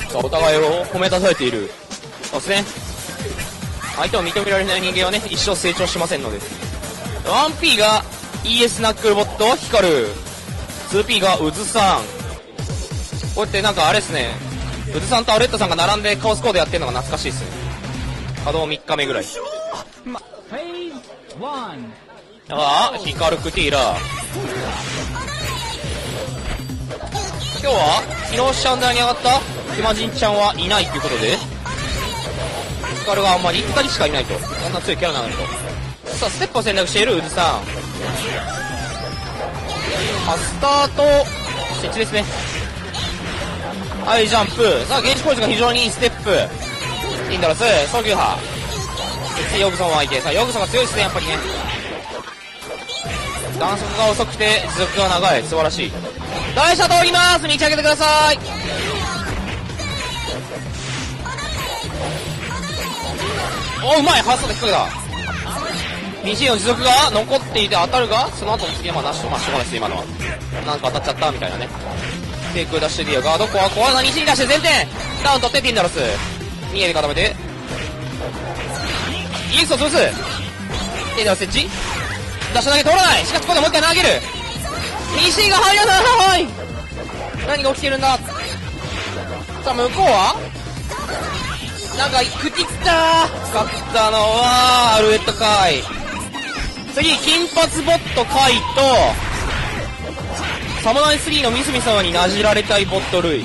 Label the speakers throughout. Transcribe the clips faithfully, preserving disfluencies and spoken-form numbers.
Speaker 1: さあお互いを褒めたたえている。そうですね、相手を認められない人間はね一生成長しませんので。 ワンピー が イーエス ナックルボット光る、 ツーピー がうずさん。こうやってなんかあれですね、うずさんとアレッタさんが並んでカオスコードやってるのが懐かしいですね。稼働みっかめぐらい。ああ、ヒカルクティーラー。今日は昨日シャンダーに上がったクマジンちゃんはいないということで、ヒカルがあんまりふたりしかいないと、そんな強いキャラなのと。さあステップを選択しているウズさん。ハスターと設置ですね。はい、ジャンプ。さあゲージポイントが非常にいいステップ。インダロス早急波。そしてヨグソンは相手。さあヨグソンが強いですね、やっぱりね。弾速が遅くて持続が長い、素晴らしい。台車通ります、道開けてください。お、うまい、ハッサで引っ掛けた。ピーシー の持続が残っていて当たるが、その後の次はまあなしと、まあしょうがないです、今のは。なんか当たっちゃったみたいなね。テイクダッシュディア、ガードコア、コアが西に出して前転ダウン取ってティンダロス。にえで固めて。イエスを潰す。ティンダロス設置。ダッシュ投げ通らない。しかしここでもう一回投げる。ピーシー が入らない。何が起きてるんだ。さあ向こうはなんかクティッター使ったのはアルエットカイ。次金髪ボットカイとサムライスリーのミスミ様になじられたいボットルイ。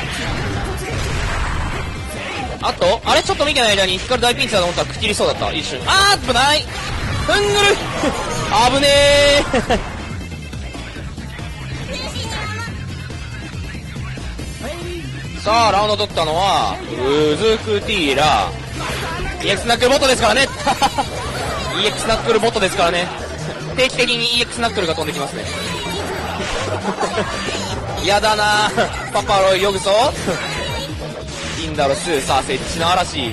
Speaker 1: あとあれちょっと見てない間に光大ピンチだと思ったら口りそうだった、一瞬。あー危ない、ふんぐる危ねーさあラウンド取ったのはウズクティーラ。 イーエックス ナックルボットですからねイーエックス ナックルボットですからね。定期的に イーエックス ナックルが飛んできますねやだなパパロイヨグソインダロス。さあ設置の嵐。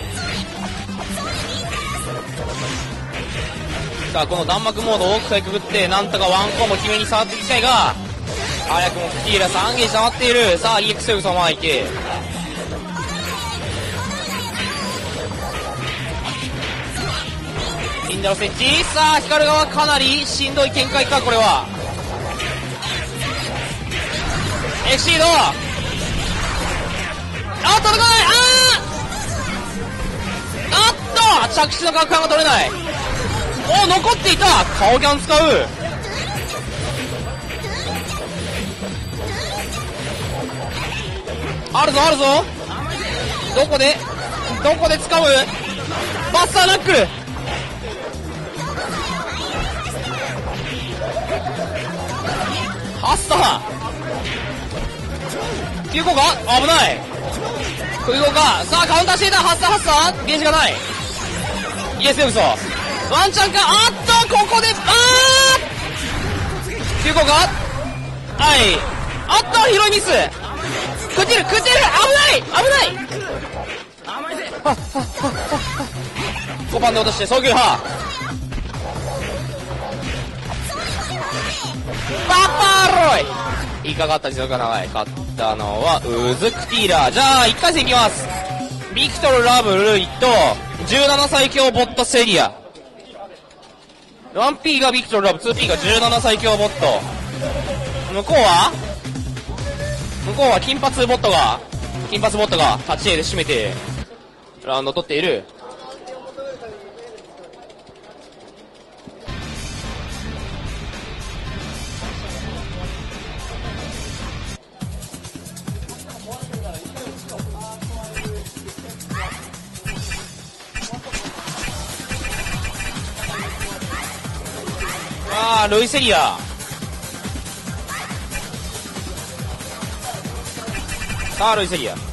Speaker 1: さあこの弾幕モードを使いくぐってなんとかワンコンボ決めに触っていきたいが、早くもクティーラさんゲージ溜まっている。さあ イーエックス ヨグソ前行け。インダロ設置。さあ光側かなりしんどい展開か、これは。エクシード。あっ届かない。あーあっと着地の角感が取れない。お残っていた。顔ギャン使う。あるぞあるぞ。どこでどこで使う。バッサーナックル。ハッサー急降下危ない。空降下。さあカウンターしていた。ハッサーハッサーゲージがない。イエスヨグソワンチャンか。あっとここであー急降下。はいあっと広いミス。食ってる食ってる。危ない危ないごばんで落として早急波。パパロイいかがった持続が長い。勝ったのはウズクティーラー。じゃあいっかい戦いきます。ビクトルラブルイとじゅうなな最強ボットセリア。 ワンピー がビクトルラブ ツーピー がじゅうなな最強ボット。向こうは向こうは金髪ボットが金髪ボットが立ち絵で締めてラウンド取っている。あールイセリア。さあルイセリア。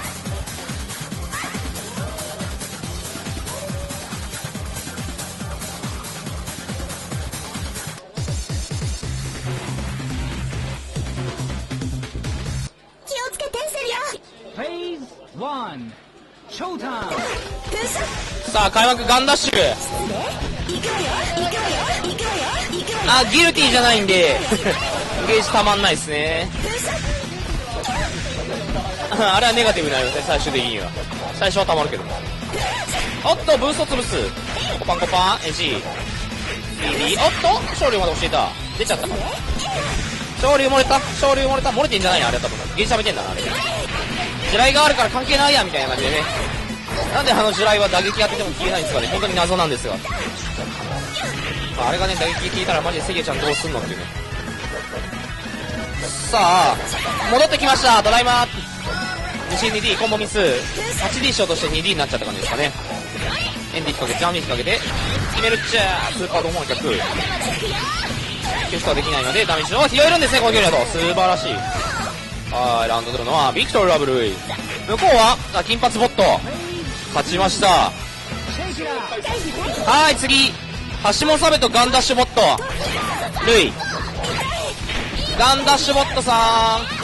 Speaker 2: 気をつけてセリア。
Speaker 3: フェーズワンショータイム。
Speaker 1: さあ開幕ガンダッシュ。
Speaker 2: 行くわよ行くわよ行くわよ行くわよ。
Speaker 1: あギルティじゃないんでゲージたまんないですね。 あれはネガティブになりますね、最終的には。最初はたまるけど。おっとブースト潰す。コパンコパン エージー ビービー。おっと勝利まで教えた。出ちゃったかな。勝利漏れた勝利漏れた漏れてんじゃないのあれ多分ゲージ食べてんだなあれ。地雷があるから関係ないやみたいな感じでね。なんであの地雷は打撃当てても消えないんですかね。本当に謎なんですが、まあ、あれがね打撃効いたらマジでセゲちゃんどうすんのっていうね。さあ戻ってきました。ドライマー にシーにディー コンボミス はちディー ショートして にディー になっちゃった感じですかね。エンディ引っ掛けジャンミン引っ掛けて決めるっちゃスーパードモン逆消すことはできないのでダメージを拾えるんですね。この距離だと素晴らしい。はい、ラウンド取るのはビクトル・ラブルイ。向こうはあ金髪ボット勝ちました。はい次橋本サベとガンダッシュボットルイ。ガンダッシュボットさん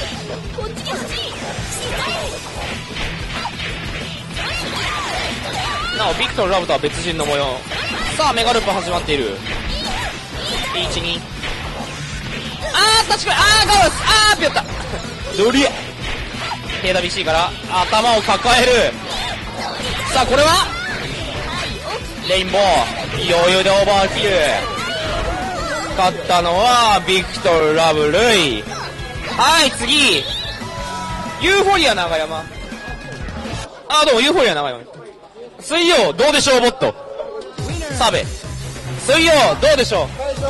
Speaker 1: なおビクトル・ラブとは別人の模様。さあメガループ始まっている。いちにあー確かにあーガウスあーピョッタドリエケーダービーシー から頭を抱える。さあこれはレインボー余裕でオーバーキル。勝ったのはビクトル・ラブルイ。はい次ユーフォリア長山。あーどうもユーフォリア長山。水曜どうでしょうボットサベ。水曜どうでしょ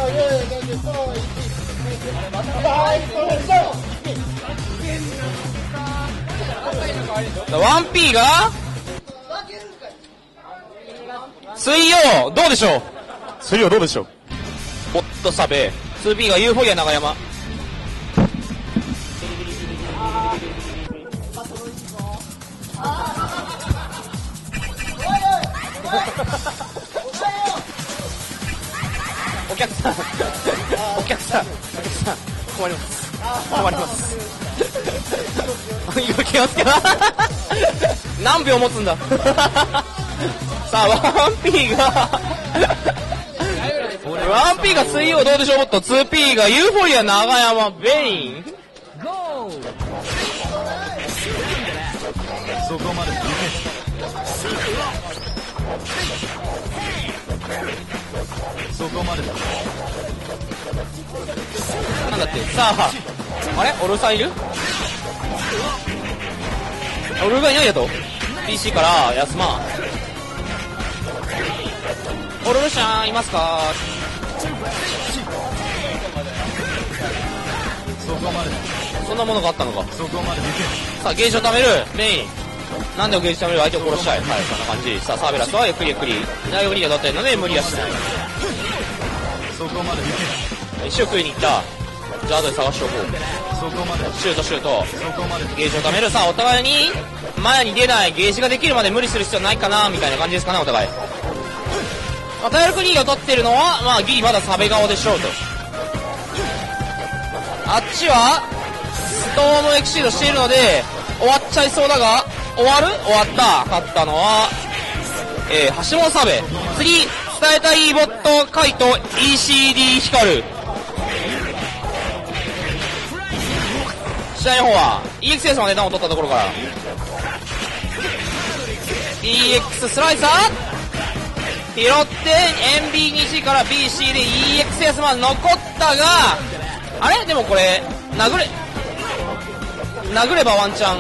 Speaker 1: う。ワンピーが水曜どうでしょう。水曜どうでしょう。ボットサベ ツーピー がユーフォリア長山。お客さんお客さんお客さん困ります困ります気をつけな何秒持つんださあワンピーがワンピーが水曜どうでしょうもっと ツーピー がユーフォリア長山ベインそこまでそこまでだ。なんだってさああれオルさんいる。オルがいないやと ピーシー から休まん。オルルシャンいますか。そこまでそんなものがあったのか。そこまでさあゲージを貯めるメイン。なんでゲージ貯める相手を殺したい。はいそんな感じ。さあサーベラスはゆっくりゆっくり大無理が当たってるので無理はしない。そこまで石を食いに行った。じゃあ後で探しておこう。そこまでシュートシュートゲージを貯める。さあお互いに前に出ないゲージができるまで無理する必要ないかなみたいな感じですかねお互い。まあ、体力にを取ってるのはまあギリまだサベ顔でしょうと。あっちはストームエクシードしているので終わっちゃいそうだが終わる終わった。勝ったのは、えー、橋本サベ。次伝えたいボットカイト イーシーディー 光る。試合の方は イーエックスエス の値段を取ったところから イーエックス スライサー拾って エムビーにジー から ビーシー で イーエックスエス まで残ったがあれでもこれ殴れ殴ればワンチャン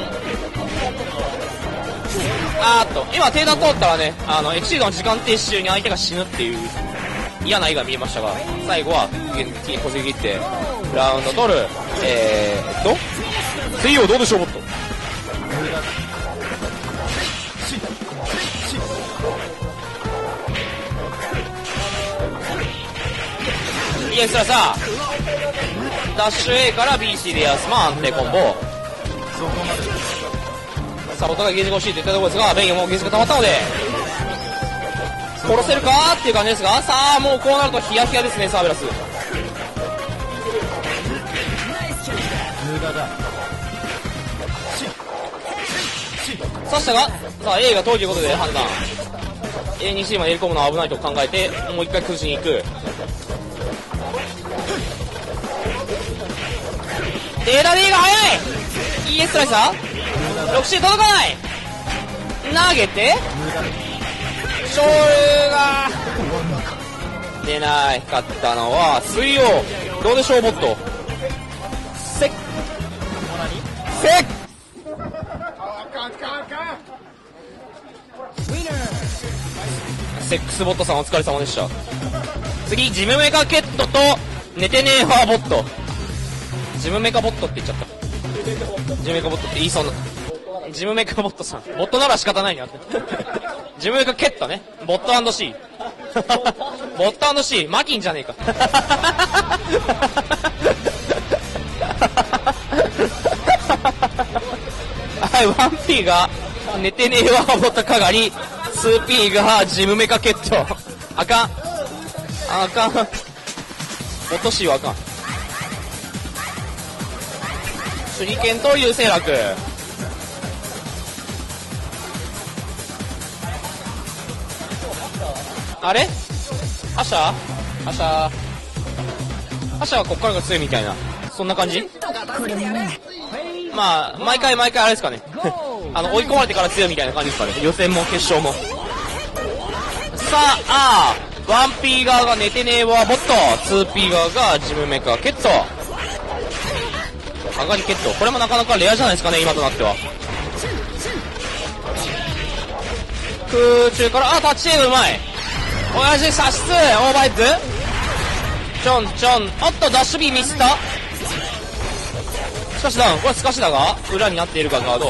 Speaker 1: あーっと今停断通ったらねあのエクシードの時間停止中に相手が死ぬっていう嫌な絵が見えましたが最後は小杉切ってラウンド取る。えーっと水曜どうでしょうもっといやそらさダッシュ A から ビーシー で休ま安定コンボ。さあお互いゲージが欲しいといったところですがベインもゲージが溜まったので殺せるかっていう感じですがさあもうこうなるとヒヤヒヤですねサーベラス。無駄だ刺したがさあ A が遠いということで判断 エーにシー まで入れ込むのは危ないと考えてもう一回崩しに行く。データ D が速い イーエス スライサーろくシー届かない。投げて勝負が出ない。勝ったのは水曜。どうでしょうボット。せっせっセックスボットさんお疲れ様でした。次ジムメカケットと寝てねえわボット。ジムメカボットって言っちゃった。ジムメカボットって言いそうな。ジムメカボットさんボットなら仕方ないなって。ジムメカケットね。ボット &C ボット &C マキンじゃねえか。はい、ワンピーが寝てねえわボットかがり、ツーピーがジムメカケット。あかんあかん、ボット C はあかん。手裏剣と優勢楽。あれアシャアシャアシャはこっからが強いみたいな、そんな感じ。まあ毎回毎回あれですかね。あの追い込まれてから強いみたいな感じですかね。予選も決勝も。さああワンピー側が寝てねえわボット、ツーピー側がジムメカケット、上がりケット。これもなかなかレアじゃないですかね今となっては。空中からあタッチエイムうまい。親父射出オーバーヘッドちょんちょん。おっとダッシュ B ミスった。しかしダウン。これスカシだが裏になっているかガード。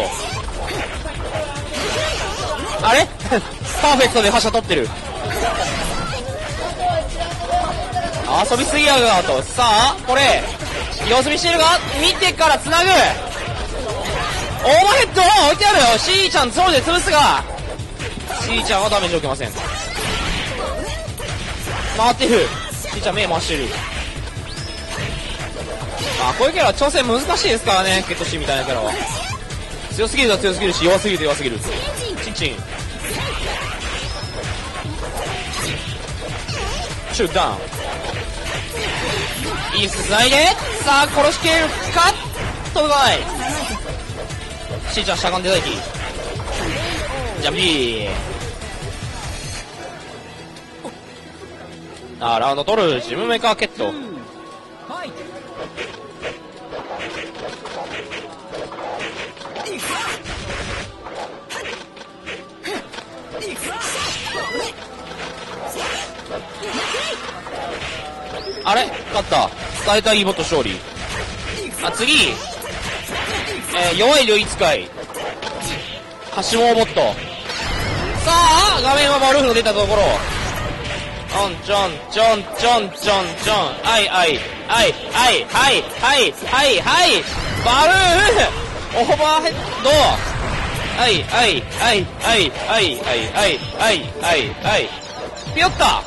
Speaker 1: あれパーフェクトで覇者取ってる。遊びすぎやがと。さあこれ様子見してるが見てからつなぐ。オーバーヘッド置いてあるよ。シーちゃんゾロで潰すがシーちゃんはダメージ受けません。回ってる。シーちゃん目回してる。まあこういうキャラ挑戦難しいですからね。ケットシーみたいなキャラは強すぎると強すぎるし弱すぎると弱すぎる。チンチンシュートダウン。いいつないでさあ殺しきれるか。届かない。シーちゃんしゃがんで待機。ジャンピー。あーラウンド取る。ジムメカケット。あれ勝った。伝えたいボット勝利。あ次、えー、弱い領域使い橋本ボット。さあ画面はマルフの出たところちょんちょんちょんちょんちょんちょん。はいはいはいはいはいはいはいはいバルーンオーバーヘッド。はいはいはいはいはいはいはいはいはいはいピヨッタ。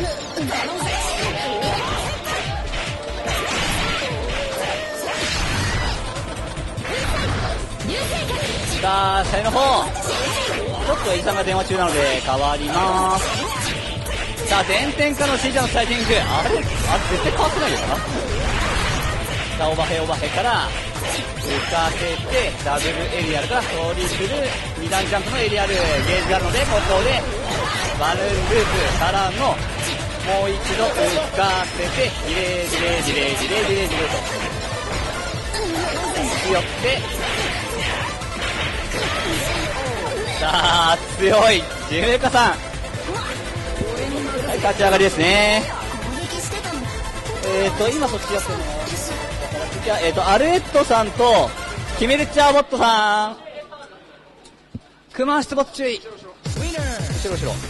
Speaker 4: さあ試合の方ちょっとイさんが電話中なので変わります。さあ前転からのシージャーのスライディング。あれあれ絶対変わってないよな。さあオーバーヘイオーバーヘイから浮かせてダブルエリアルからトリプルに段ジャンプのエリアルゲージがあるので、ここでバルーンループからのもう一度浮かせてディレイディレイディレイディレイディレイディレイディレイと強ってさあ強いジムメカさん。はい勝ち上がりですね。えーと今そっちやってるのじゃあえーとアルエットさんとキメルチャーボットさんクマン出没注意。後ろ後ろ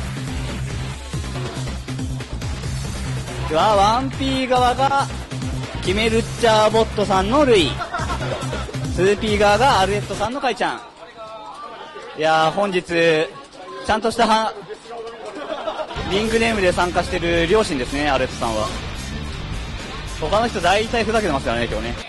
Speaker 4: ではワンピー側がキメルチャーボットさんのルイ、ツーピー側がアルエットさんのカイちゃん。いやー本日ちゃんとしたはリングネームで参加してる両親ですね。アルエットさんは他の人大体ふざけてますからね今日ね。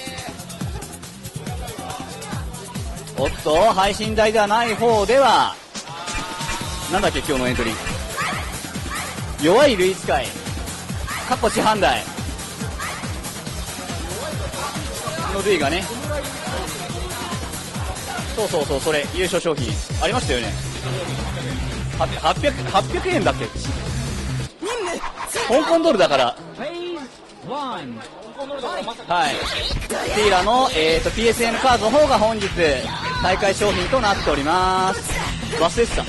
Speaker 4: おっと配信台ではない方ではなんだっけ今日のエントリー弱い類使い過去市販台の類がねそうそうそう、それ優勝商品ありましたよね。はっぴゃく、はっぴゃくえんだっけ。香港ドルだから。
Speaker 3: Phase one.
Speaker 4: はい、ティーラの、えー、と ピーエスエヌ カードの方が本日大会商品となっております。忘れてた。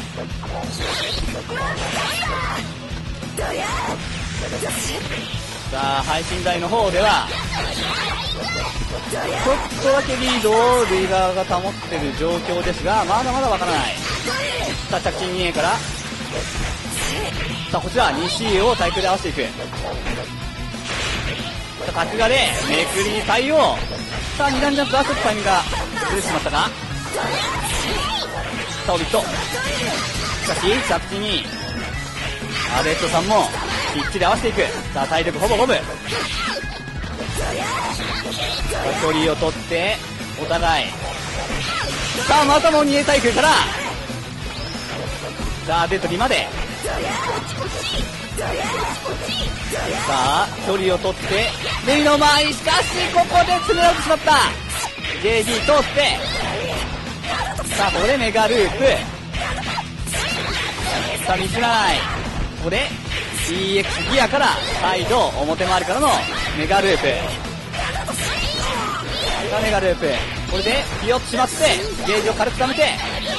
Speaker 4: さあ配信台の方ではちょっとだけリードをルイガーが保っている状況ですが、まだまだわからない。さあ着地 にエー から、さあこちら にシー を対空で合わせていく。さあ角刈でめくりに対応。さあに段ジャンプはちょっとタイミングがずれてしまったか。さあオビット、しかし着地にアレットさんもきっちり合わせていく。さあ体力ほぼ五分。距離を取ってお互い。さあまたもにエー対空から、さあデッドリまで。さあ距離を取ってルイの前、しかしここで詰められてしまった。 ジェーディー 通って、さあここでメガループ。さあミスらない。ここで イーエックス ギアからサイド表回りからのメガループ。さあメガループ、これでピヨッとしまってゲージを軽く溜めて、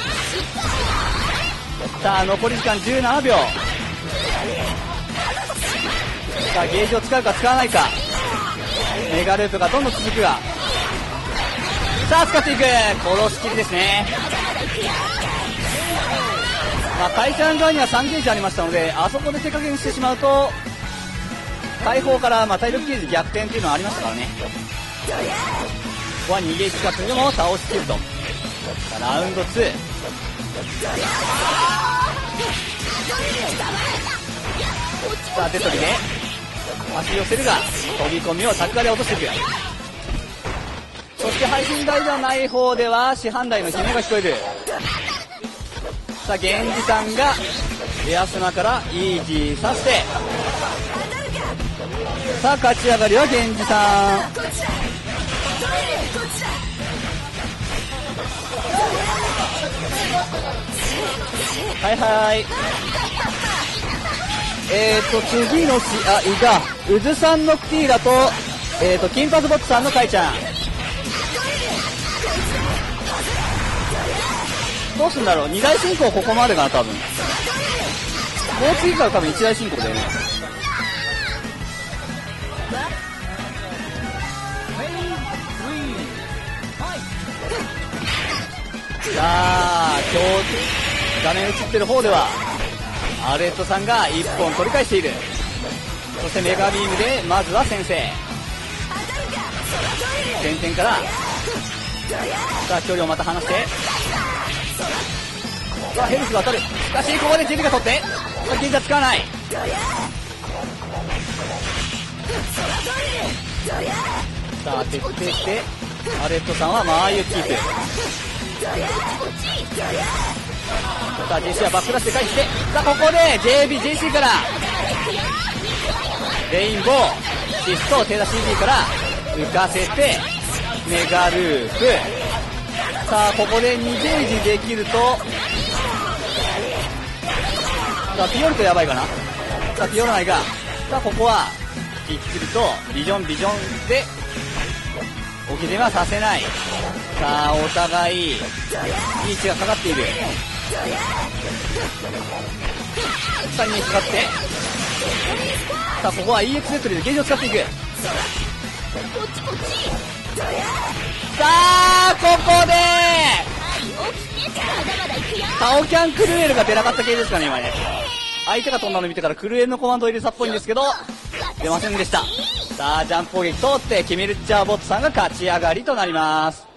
Speaker 4: さあ残り時間じゅうななびょう。さあゲージを使うか使わないか。メガループがどんどん続くが、さあ使っていく。殺しきりですね。まあ対戦側にはさんゲージありましたので、あそこで手加減してしまうと解放からまあ体力ゲージ逆転っていうのはありましたからね。ここはにゲージ近くでも倒しきると。さあラウンドツー、さあデトリで足寄せるが飛び込みを着火で落としていく。そして配信台ではない方では市販台の悲鳴が聞こえる。さあ源氏さんがエアスナからイージーさせて、さあ勝ち上がりは源氏さん。はいはい、えーと次の試合がうずさんのクティーラと、えーと金髪ボットさんのカイちゃん。どうすんだろう、に大進行ここまでかな多分。もう次から多分いち大進行だよね。さあ今日画面映ってる方ではアレットさんがいっぽん取り返している。そしてメガビームでまずは先制。前転から、さあ距離をまた離して、さあヘルスが当たる。しかしここでジェリが取って、さあゲージは使わない。さあ徹底してアレットさんは間合いをキープ。さあ ジェーシー はバックダッシュで返して、さあここで ジェービージェーシー からレインボーシフト手出し シーディー から浮かせてメガループ。さあここでにゲージできると、さあピヨるとやばいかな。さあピヨらないが、さあここはきっちりとビジョンビジョンで置き手はさせない。さあお互いいい位置がかかっている。さんにかかって、さあここは イーエックス ネットでゲージを使っていく。さあここでタオキャンクルエルが出なかった系ですかね今ね。相手が飛んだの見てからクルエルのコマンドを入れたっぽいんですけど出ませんでした。さあジャンプ攻撃通ってキミルッチャーボットさんが勝ち上がりとなります。